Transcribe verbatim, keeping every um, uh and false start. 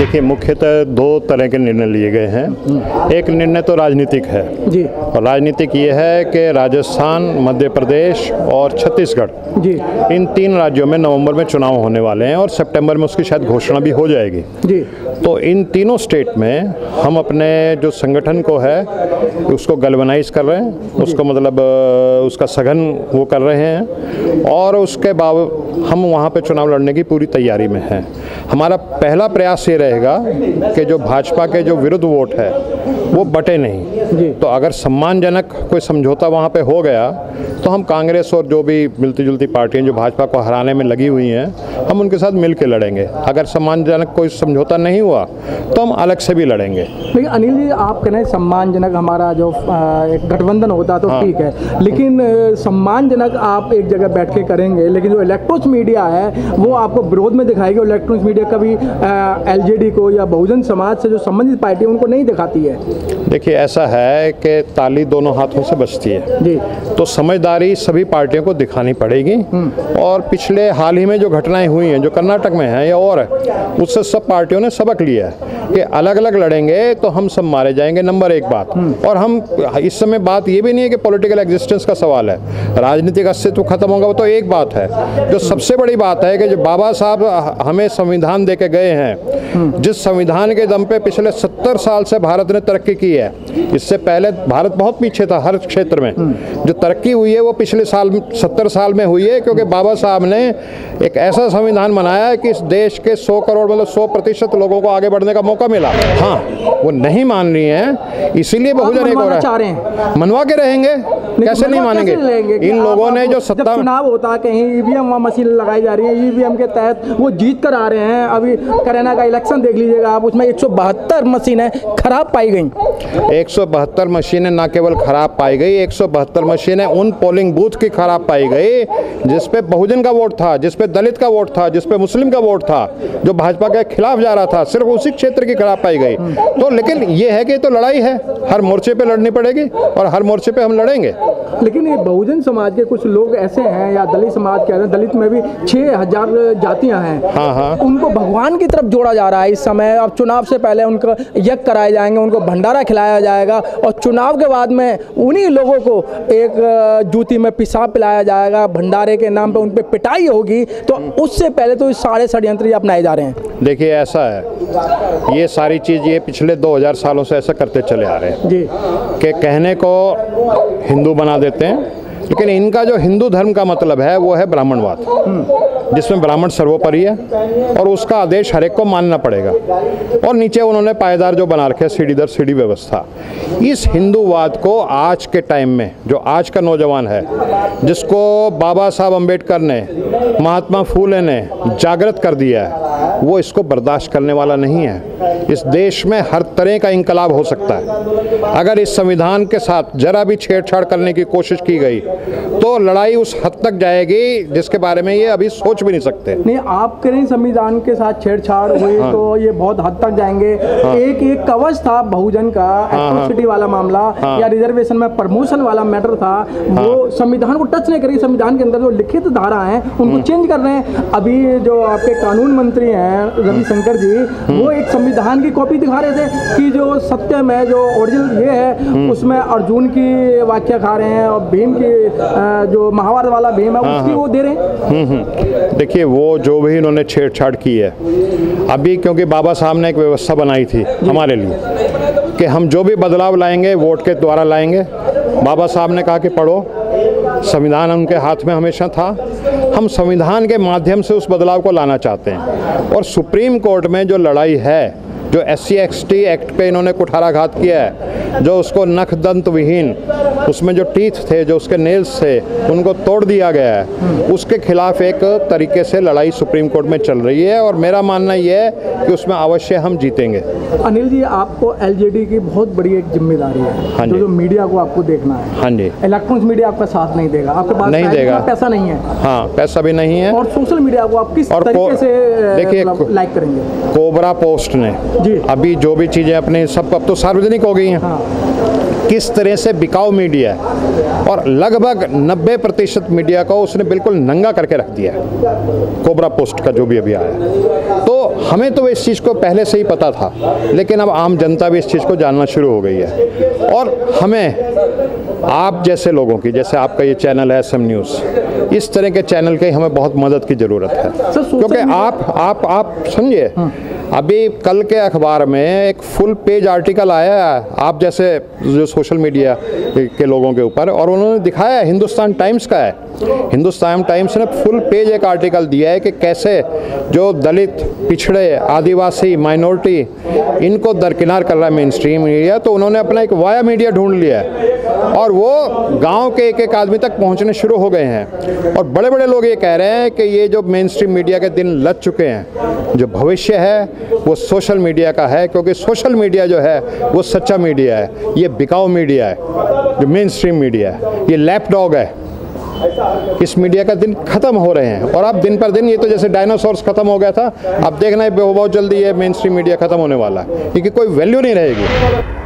देखिए, मुख्यतः दो तरह के निर्णय लिए गए हैं। एक निर्णय तो राजनीतिक है जी, और राजनीतिक ये है कि राजस्थान, मध्य प्रदेश और छत्तीसगढ़ जी, इन तीन राज्यों में नवंबर में चुनाव होने वाले हैं और सितंबर में उसकी शायद घोषणा भी हो जाएगी। जी, तो इन तीनों स्टेट में हम अपने जो संगठन को है उसको गैल्वेनाइज कर रहे हैं, उसको मतलब उसका सघन वो कर रहे हैं और उसके बाद हम वहाँ पे चुनाव लड़ने की पूरी तैयारी में हैं। हमारा पहला प्रयास ये रहेगा कि जो भाजपा के जो विरुद्ध वोट है वो बटे नहीं। तो अगर सम्मानजनक कोई समझौता वहाँ पे हो गया तो हम कांग्रेस और जो भी मिलती जुलती पार्टियां जो भाजपा को हराने में लगी हुई हैं हम उनके साथ मिल के लड़ेंगे। अगर सम्मानजनक कोई समझौता नहीं हुआ तो हम अलग से भी लड़ेंगे। लेकिन अनिल जी, आप कह रहे हैं सम्मानजनक हमारा जो एक गठबंधन होता तो ठीक है, लेकिन सम्मानजनक आप एक जगह बैठ के करेंगे, लेकिन जो इलेक्ट्रॉनिक्स मीडिया है वो आपको विरोध में दिखाएगी। इलेक्ट्रॉनिक्स मीडिया कभी एलजेडी को या बहुजन समाज से जो संबंधित पार्टी उनको नहीं दिखाती है। देखिए, ऐसा है कि ताली दोनों हाथों से बजती है जी, तो समझदारी सभी पार्टियों को दिखानी पड़ेगी। और पिछले हाल ही में जो घटनाएं हुई हैं जो कर्नाटक में हैं या और है, उससे सब पार्टियों ने सबक लिया है कि अलग अलग लड़ेंगे तो हम सब मारे जाएंगे, नंबर एक बात। और हम इस समय बात ये भी नहीं है कि पॉलिटिकल एग्जिस्टेंस का सवाल है, राजनीतिक अस्तित्व खत्म होगा, वो तो एक बात है। जो सबसे बड़ी बात है कि जो बाबा साहब हमें संविधान दे के गए हैं, जिस संविधान के दम पे पिछले सत्तर साल से भारत ने तरक्की की है, इससे पहले भारत बहुत पीछे था हर क्षेत्र में। जो तरक्की हुई है वो पिछले साल सत्तर साल में हुई है क्योंकि बाबा साहब ने एक ऐसा संविधान बनाया है कि इस देश के सौ करोड़ मतलब सौ प्रतिशत लोगों को आगे बढ़ने का मौका मिला। हाँ, वो नहीं मान रही हैं, इसीलिए बहुजन एक हो रहा है। मनवा के रहेंगे, कैसे नहीं मानेंगे? इन लोगों ने जो सत्ता चुनाव होता है कहीं ईवीएम मशीन लगाई जा रही है, ईवीएम के तहत वो जीत कर आ रहे हैं। अभी करेना का इलेक्शन देख लीजिएगा आप, उसमें एक सौ बहत्तर मशीनें खराब पाई गई। एक सौ बहत्तर मशीनें न केवल खराब पाई गई, एक सौ बहत्तर मशीनें उन पोलिंग बूथ की खराब पाई गई जिस पे बहुजन का वोट था, जिस पे दलित का वोट था, जिस पे मुस्लिम का वोट था, जो भाजपा के खिलाफ जा रहा था, सिर्फ उसी क्षेत्र की खराब पाई गई। तो लेकिन ये है कि तो लड़ाई है, हर मोर्चे पे लड़नी पड़ेगी और हर मोर्चे पे हम लड़ेंगे। लेकिन ये बहुजन समाज के कुछ लोग ऐसे हैं या दलित समाज के हैं, दलित में भी छह हजार जातियां हैं, हाँ हाँ, उनको भगवान की तरफ जोड़ा जा रहा है इस समय। अब चुनाव से पहले उनको यज्ञ कराए जाएंगे, उनको भंडारा खिलाया जाएगा और चुनाव के बाद में उन्हीं लोगों को एक जूती में पेशाब पिलाया जाएगा, भंडारे के नाम पे उन पे पिटाई होगी। तो उससे पहले तो सारे षड्यंत्र अपनाए जा रहे हैं। देखिए, ऐसा है, ये सारी चीज़ ये पिछले दो हज़ार सालों से ऐसा करते चले आ रहे हैं जी, कि कहने को हिंदू बना देते हैं, लेकिन इनका जो हिंदू धर्म का मतलब है वो है ब्राह्मणवाद, जिसमें ब्राह्मण सर्वोपरि है और उसका आदेश हर एक को मानना पड़ेगा। और नीचे उन्होंने पायदार जो बना रखे सीढ़ी दर सीढ़ी व्यवस्था। इस हिंदूवाद को आज के टाइम में जो आज का नौजवान है, जिसको बाबा साहब अम्बेडकर ने, महात्मा फूले ने जागृत कर दिया है, वो इसको बर्दाश्त करने वाला नहीं है। इस देश में हर तरह का इंकलाब हो सकता है। अगर इस संविधान के साथ जरा भी छेड़छाड़ करने की कोशिश की गई तो लड़ाई उस हद तक जाएगी जिसके बारे में ये अभी सोच भी नहीं सकते। नहीं, आप करें संविधान के साथ छेड़छाड़ हुई हाँ। तो ये बहुत हद तक जाएंगे। हाँ। एक एक कवच था बहुजन का, एट्रोसिटी हाँ। वाला मामला हाँ। या रिजर्वेशन में प्रमोशन वाला मैटर था, हाँ। वो संविधान को टच नहीं करी। संविधान के अंदर जो लिखित धारा है उनको चेंज कर रहे हैं। अभी जो आपके कानून मंत्री हैं रविशंकर जी, वो एक संविधान की कॉपी दिखा रहे थे कि जो सत्य में जो ओरिजिनल ये है उसमें अर्जुन की वाक्य खा रहे हैं और भीम की जो महाभारत वाला भीम है हाँ, उसकी वो दे रहे हैं। देखिए, वो जो भी इन्होंने छेड़छाड़ की है अभी, क्योंकि बाबा साहब ने एक व्यवस्था बनाई थी हमारे लिए कि हम जो भी बदलाव लाएंगे वोट के द्वारा लाएंगे। बाबा साहब ने कहा कि पढ़ो, संविधान उनके हाथ में हमेशा था, हम संविधान के माध्यम से उस बदलाव को लाना चाहते हैं। और सुप्रीम कोर्ट में जो लड़ाई है, जो S C X T act पे इन्होंने कुठाराघात किया है, जो उसको नख दंत विहीन, उसमें जो टीथ थे, जो उसके नेल्स थे, उनको तोड़ दिया गया है, उसके खिलाफ एक तरीके से लड़ाई सुप्रीम कोर्ट में चल रही है और मेरा मानना ये है कि उसमें अवश्य हम जीतेंगे। अनिल जी, आपको एल जे डी की बहुत बड़ी एक जिम्मेदारी है। हाँ जो, जो मीडिया को आपको देखना है। हाँ जी, इलेक्ट्रॉनिक्स मीडिया आपका साथ नहीं देगा, आपके पास नहीं देगा, पैसा नहीं है। हाँ, पैसा भी नहीं है। और सोशल मीडिया को आप किस तरीके से देखिए लाइक करेंगे? कोबरा पोस्ट ने जी, अभी जो भी चीज़ें अपने सब अब तो सार्वजनिक हो गई हैं। हाँ। किस तरह से बिकाऊ मीडिया है, और लगभग नब्बे प्रतिशत मीडिया को उसने बिल्कुल नंगा करके रख दिया है। कोबरा पोस्ट का जो भी अभी आया, तो हमें तो इस चीज़ को पहले से ही पता था, लेकिन अब आम जनता भी इस चीज़ को जानना शुरू हो गई है। और हमें आप जैसे लोगों की, जैसे आपका ये चैनल है एस एम न्यूज़, इस तरह के चैनल की हमें बहुत मदद की ज़रूरत है, क्योंकि आप आप आप समझिए, अभी कल के अखबार में एक फुल पेज आर्टिकल आया है आप जैसे जो सोशल मीडिया के लोगों के ऊपर, और उन्होंने दिखाया है, हिंदुस्तान टाइम्स का है, हिंदुस्तान टाइम्स ने फुल पेज एक आर्टिकल दिया है कि कैसे जो दलित, पिछड़े, आदिवासी, माइनॉरिटी, इनको दरकिनार कर रहा है मेन स्ट्रीम मीडिया। तो उन्होंने अपना एक वाया मीडिया ढूंढ लिया है, और वो गांव के एक एक आदमी तक पहुंचने शुरू हो गए हैं। और बड़े बड़े लोग ये कह रहे हैं कि ये जो मेन स्ट्रीम मीडिया के दिन लग चुके हैं, जो भविष्य है वो सोशल मीडिया का है, क्योंकि सोशल मीडिया जो है वो सच्चा मीडिया है, ये बिकाऊ मीडिया है जो मेन स्ट्रीम मीडिया है, ये लैपडॉग है। इस मीडिया का दिन खत्म हो रहे हैं, और अब दिन पर दिन ये तो जैसे डायनासोर्स खत्म हो गया था, अब देखना है बहुत जल्दी ये मेन स्ट्रीम मीडिया खत्म होने वाला है, क्योंकि कोई वैल्यू नहीं रहेगी।